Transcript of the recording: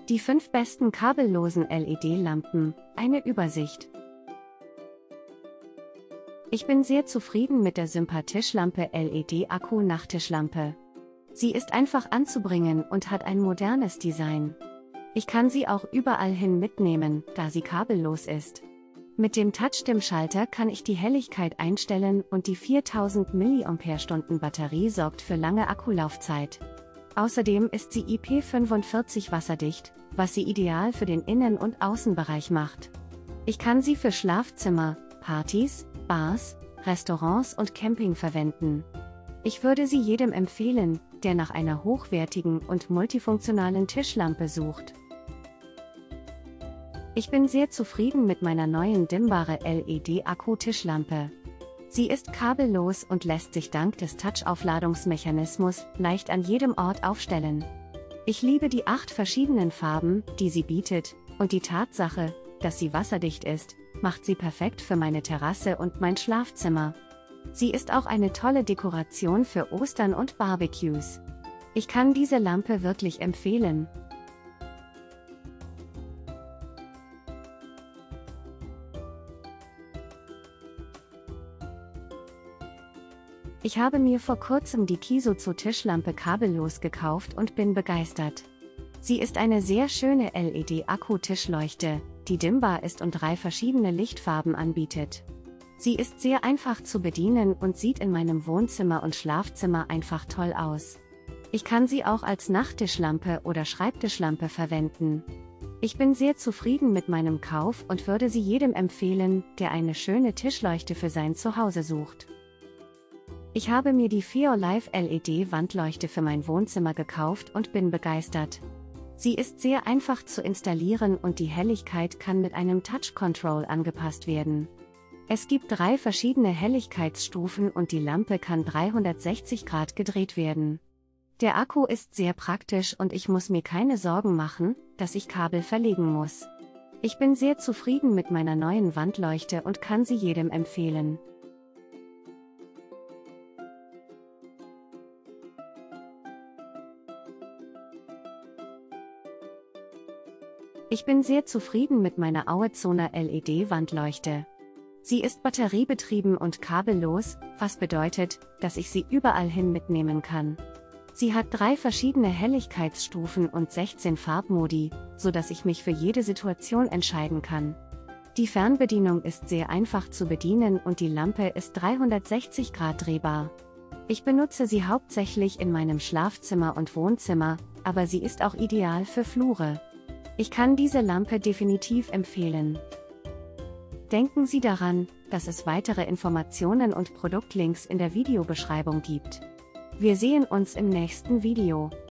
Die 5 besten kabellosen LED-Lampen, eine Übersicht. Ich bin sehr zufrieden mit der Sympa-Tischlampe LED-Akku-Nachttischlampe. Sie ist einfach anzubringen und hat ein modernes Design. Ich kann sie auch überall hin mitnehmen, da sie kabellos ist. Mit dem Touch-Dim-Schalter kann ich die Helligkeit einstellen und die 4000 mAh Batterie sorgt für lange Akkulaufzeit. Außerdem ist sie IP45 wasserdicht, was sie ideal für den Innen- und Außenbereich macht. Ich kann sie für Schlafzimmer, Partys, Bars, Restaurants und Camping verwenden. Ich würde sie jedem empfehlen, der nach einer hochwertigen und multifunktionalen Tischlampe sucht. Ich bin sehr zufrieden mit meiner neuen dimmbare LED-Akku-Tischlampe. Sie ist kabellos und lässt sich dank des Touch-Aufladungsmechanismus leicht an jedem Ort aufstellen. Ich liebe die 8 verschiedenen Farben, die sie bietet, und die Tatsache, dass sie wasserdicht ist, macht sie perfekt für meine Terrasse und mein Schlafzimmer. Sie ist auch eine tolle Dekoration für Ostern und Barbecues. Ich kann diese Lampe wirklich empfehlen. Ich habe mir vor kurzem die Kisozo Tischlampe kabellos gekauft und bin begeistert. Sie ist eine sehr schöne LED-Akku-Tischleuchte, die dimmbar ist und 3 verschiedene Lichtfarben anbietet. Sie ist sehr einfach zu bedienen und sieht in meinem Wohnzimmer und Schlafzimmer einfach toll aus. Ich kann sie auch als Nachttischlampe oder Schreibtischlampe verwenden. Ich bin sehr zufrieden mit meinem Kauf und würde sie jedem empfehlen, der eine schöne Tischleuchte für sein Zuhause sucht. Ich habe mir die Feolive LED-Wandleuchte für mein Wohnzimmer gekauft und bin begeistert. Sie ist sehr einfach zu installieren und die Helligkeit kann mit einem Touch-Control angepasst werden. Es gibt 3 verschiedene Helligkeitsstufen und die Lampe kann 360 Grad gedreht werden. Der Akku ist sehr praktisch und ich muss mir keine Sorgen machen, dass ich Kabel verlegen muss. Ich bin sehr zufrieden mit meiner neuen Wandleuchte und kann sie jedem empfehlen. Ich bin sehr zufrieden mit meiner Auezona LED-Wandleuchte. Sie ist batteriebetrieben und kabellos, was bedeutet, dass ich sie überall hin mitnehmen kann. Sie hat 3 verschiedene Helligkeitsstufen und 16 Farbmodi, sodass ich mich für jede Situation entscheiden kann. Die Fernbedienung ist sehr einfach zu bedienen und die Lampe ist 360 Grad drehbar. Ich benutze sie hauptsächlich in meinem Schlafzimmer und Wohnzimmer, aber sie ist auch ideal für Flure. Ich kann diese Lampe definitiv empfehlen. Denken Sie daran, dass es weitere Informationen und Produktlinks in der Videobeschreibung gibt. Wir sehen uns im nächsten Video.